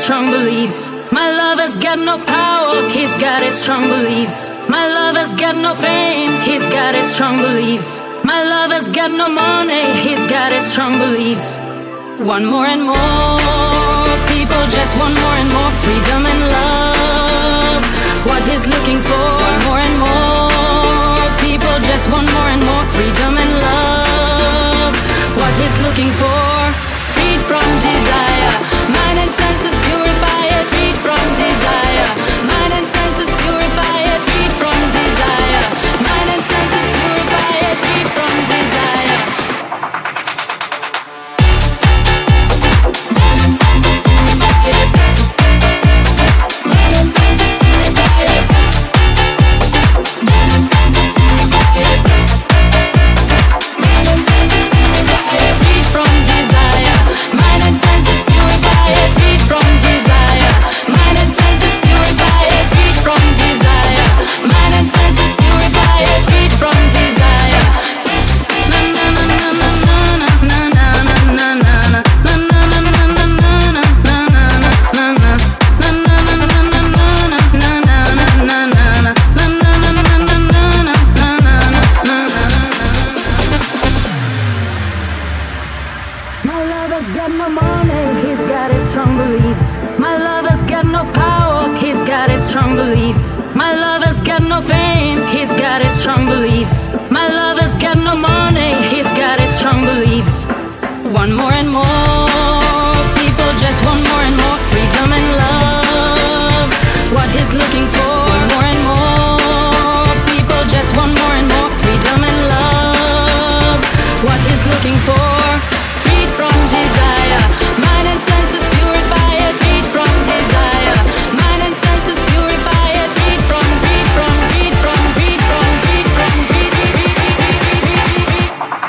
strong beliefs. My lover's got no power, he's got his strong beliefs. My lover's got no fame, he's got his strong beliefs. My lover's got no money, he's got his strong beliefs. Want more and more, people just want more and more freedom and love. What he's looking for, more and more, people just want more and more freedom and love. What he's looking for, freed from desire, mind and senses purify it, freed from desire, mind and senses purify it, freed from desire, mind and senses purify it, freed from desire. Mind and senses purify it, mind and senses purify it, mind and senses purify it, mind and senses purify it, freed from desire, mind and senses purify it, freed from desire, mind and senses purify it, freed from desire, mind and senses purify it, freed from desire. Na na na na na na na na na na na. My lover's got no money, he's got his strong beliefs. My lover's got no power, he's got his strong beliefs. My lover's got no fame, he's got his strong beliefs. My lover's got no money, he's got his strong beliefs. Want more and more, people just want more and more freedom and love. What he's looking for, more and more, people just want more and more freedom and love. What he's looking for, freed from desire, mind and senses purify it, freed from desire, mind and senses purify it, freed from, freed from, freed from, freed from, freed from, freed, freed, freed, freed, freed, freed,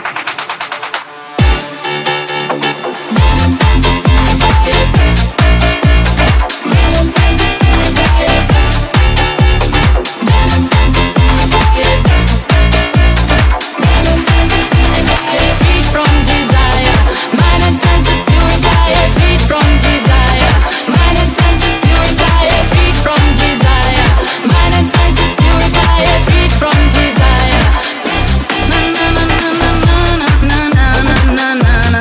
mind and senses purify it, mind and senses purify it, mind and senses purify it, mind and senses purify it, freed from desire, mind and senses purify it, freed from desire, mind and senses purify it, freed from desire, mind and senses purify it, freed from desire. Na na na na na na na na na na na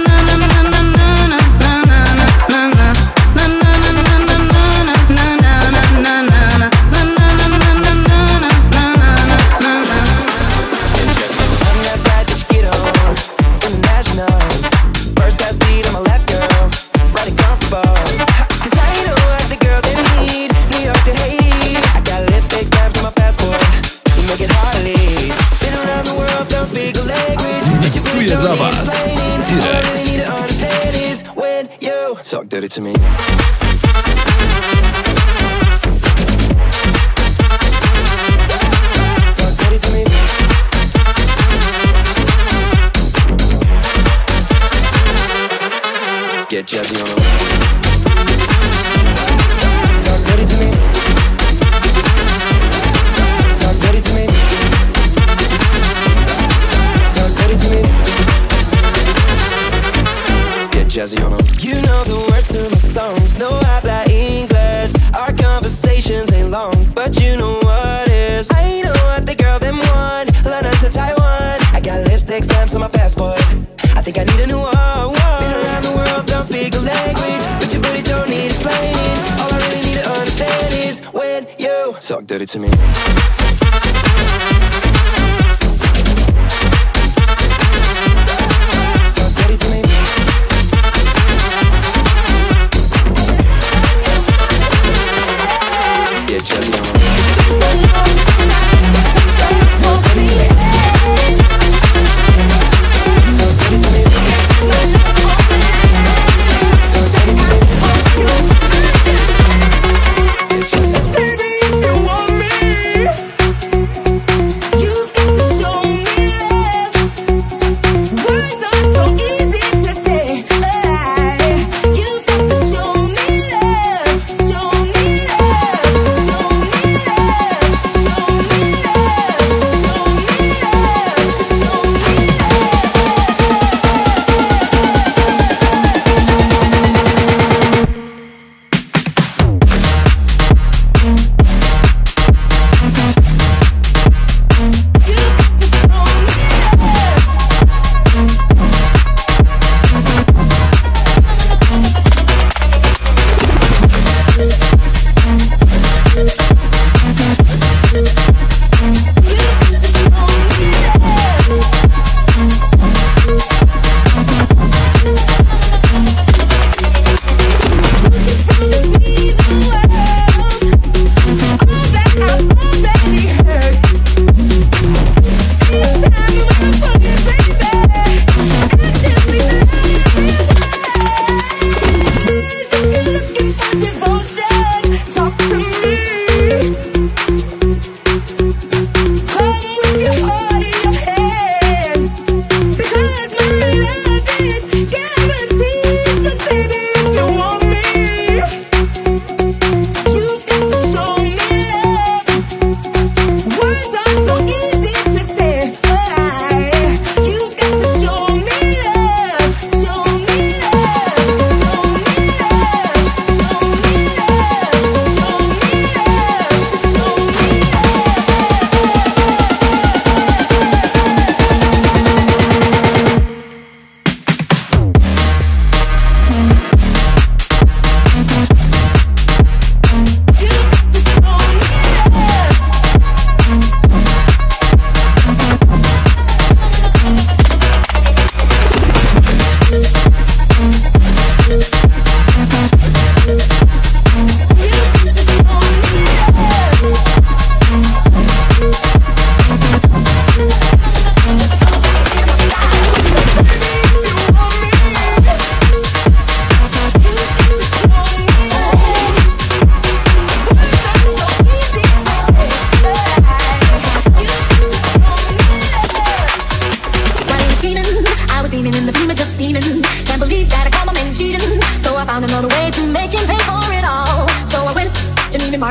Miksuje dla was T-Rex. Talk dirty to me. Talk dirty to me. Get jazzy on the talk dirty to me. Talk dirty to me. Talk dirty to me. Get jazzy on them. You know the words to my songs, no habla English. Our conversations ain't long, but you know what is. I know what the girl them want, London to Taiwan. I got lipstick stamps on my passport, I think I need a new one. Been around the world, don't speak a language, but your booty don't need explaining. All I really need to understand is when you talk dirty to me. Talk dirty to me. Get jazzy on them. Talk dirty to me. Talk dirty to me. Talk dirty to me. Baby, you want me. You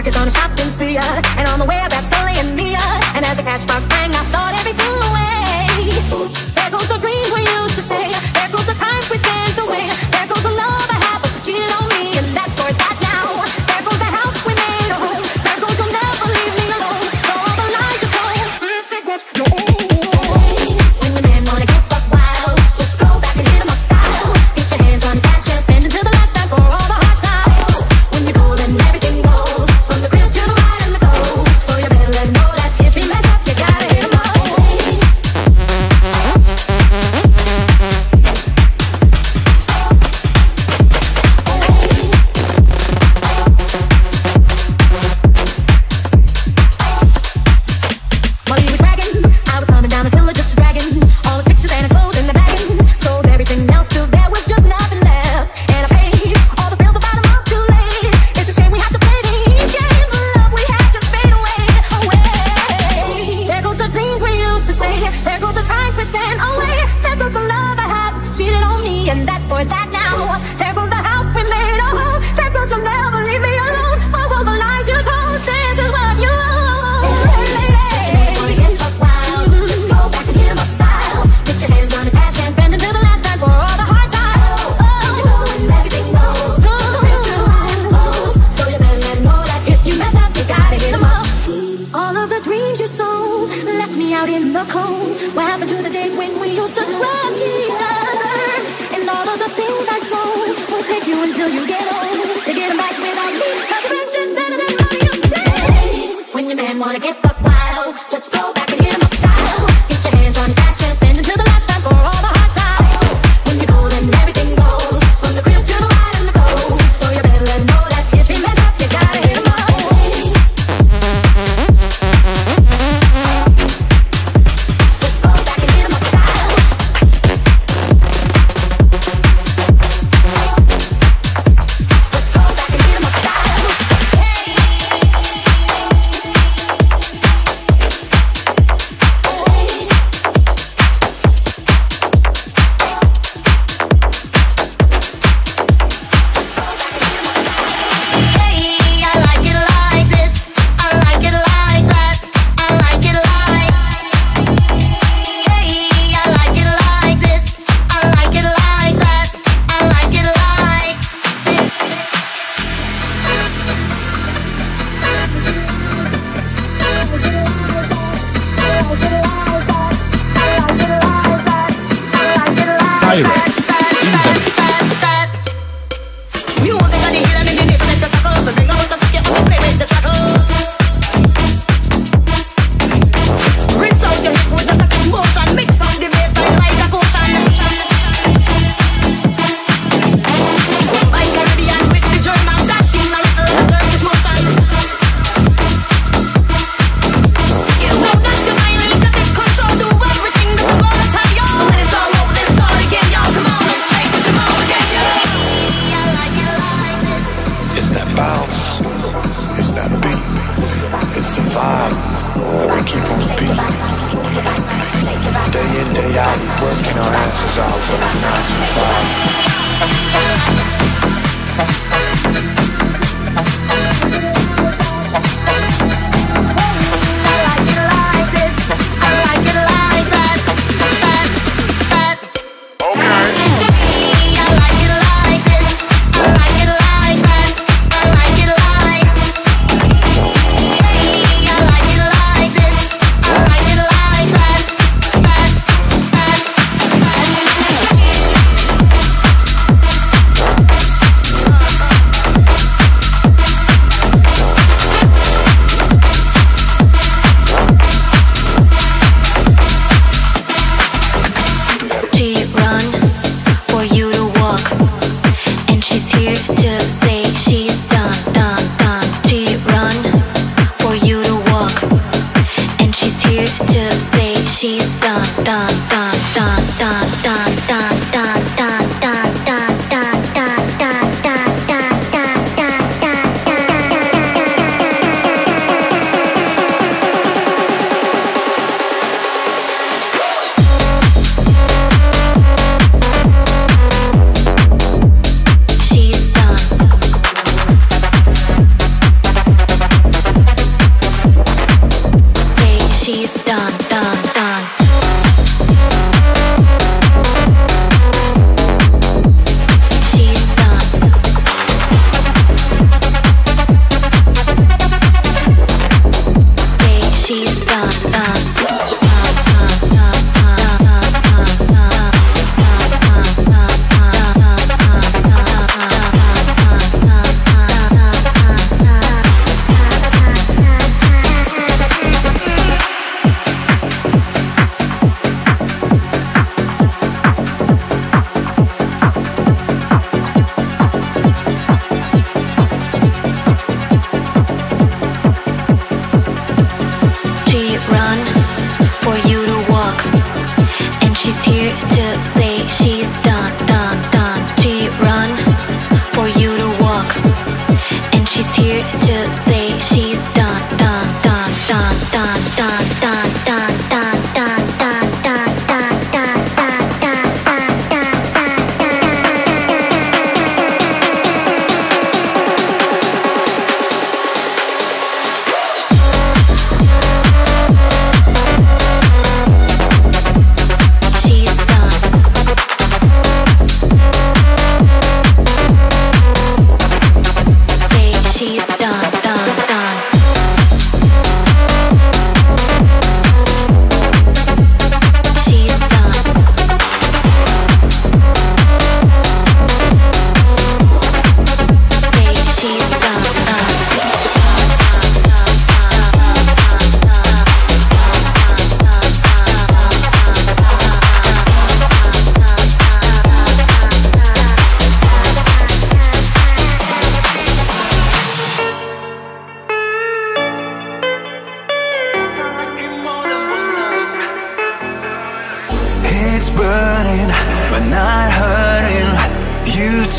Marcus on a shopping spree, and on the way that's Sully and Mia. And as the cash box rang, I thought everything away. There goes the dreams we used to say. There goes the times we spent away. There goes the love I had, but you cheated on me, and that's for that now. There goes the house we made a home. There goes you'll never leave me alone. For all the lies you told. This is what you're when the man wanna get buck wild, just go back and hit him up style. Get your hands on his cash and spend until the last time for all the hard times. When you go, then everything goes from the crib to the ride and the go. So you better let him know that if he mess up, you gotta hit him up. While he was bragging, I was coming down the pillar just dragging all his pictures and his clothes in the bagging. Sold everything else till there was just nothing left. And I paid all the bills about a month too late. It's a shame we have to play these games. The love we had just fade away, away. There goes the dreams we used to say. There goes the time we spent away. There goes the love I had, but you cheated on me, and that's for that now. There goes the house we made a home. There goes you'll never leave me alone. What were the lies you told? This is what you owe. All of the dreams you sold left me out in the cold. What happened to the days when we used to trust each other? And all of the things I sold will take you until you get old. To get them back without me, cause the rest is better than money you say. When your man wanna get buck wild, just go back and hit him up style. Get your hands on his cash and spend until the last time for all the hard times. When you go, then everything goes from the crib to the ride and the go. So you better let him know that if he mess up, you gotta hit him up. Let's go back.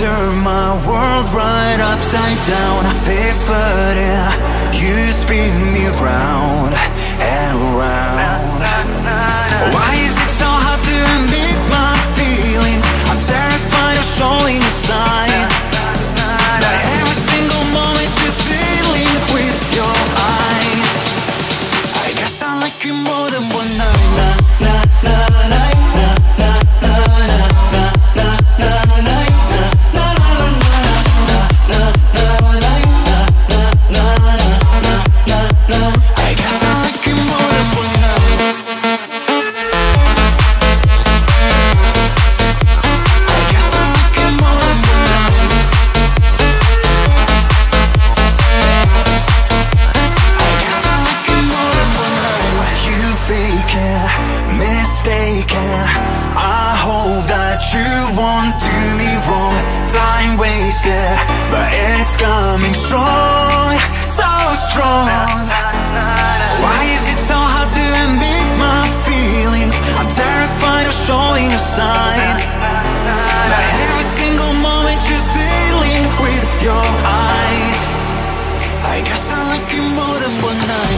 turn my world right upside down. This flooding, you spin me round and round. Why is it so hard to admit my feelings? I'm terrified of showing a sign. But every single moment just dealing with your eyes. I guess I like you more than one night. But it's coming strong, so strong. Why is it so hard to admit my feelings? I'm terrified of showing a sign. But every single moment just dealing with your eyes. I guess I like you more than one night.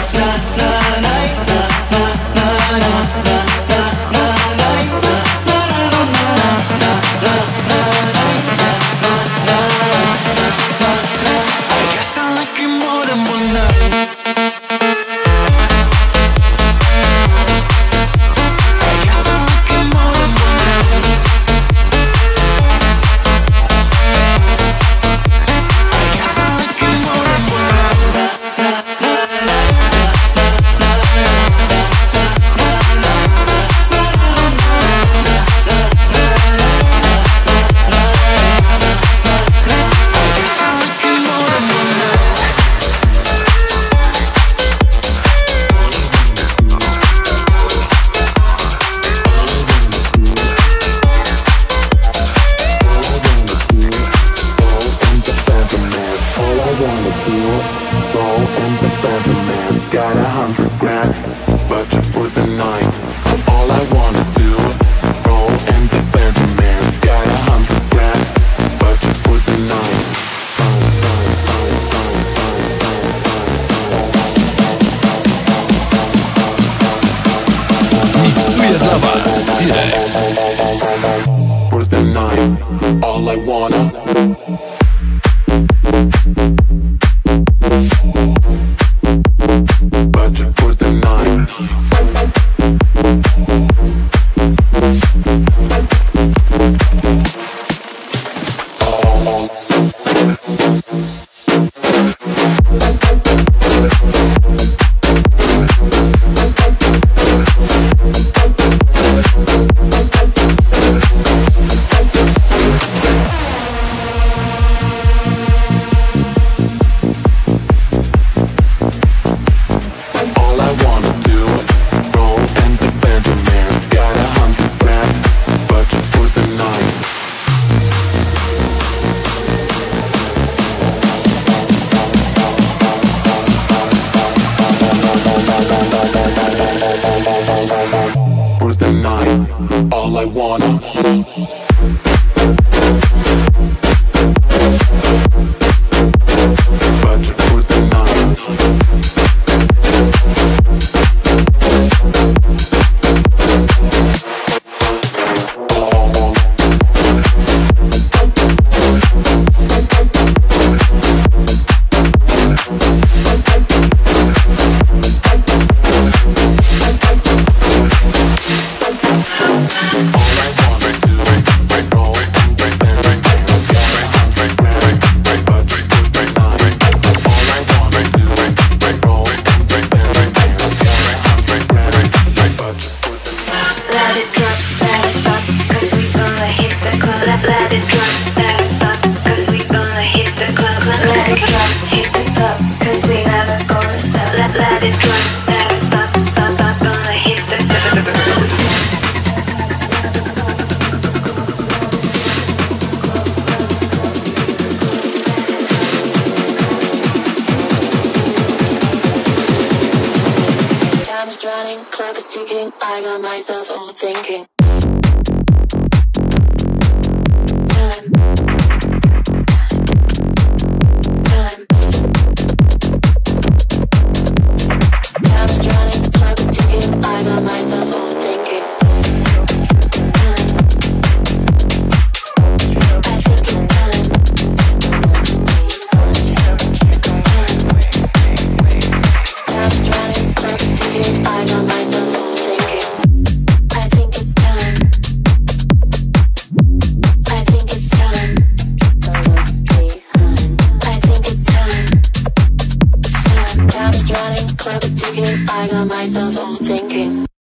For the night, all I wanna. Budget for the night. For the night, all I wanna. Budget for the night. Clock is ticking, I got myself all thinking. Time. talking, I got myself all thinking.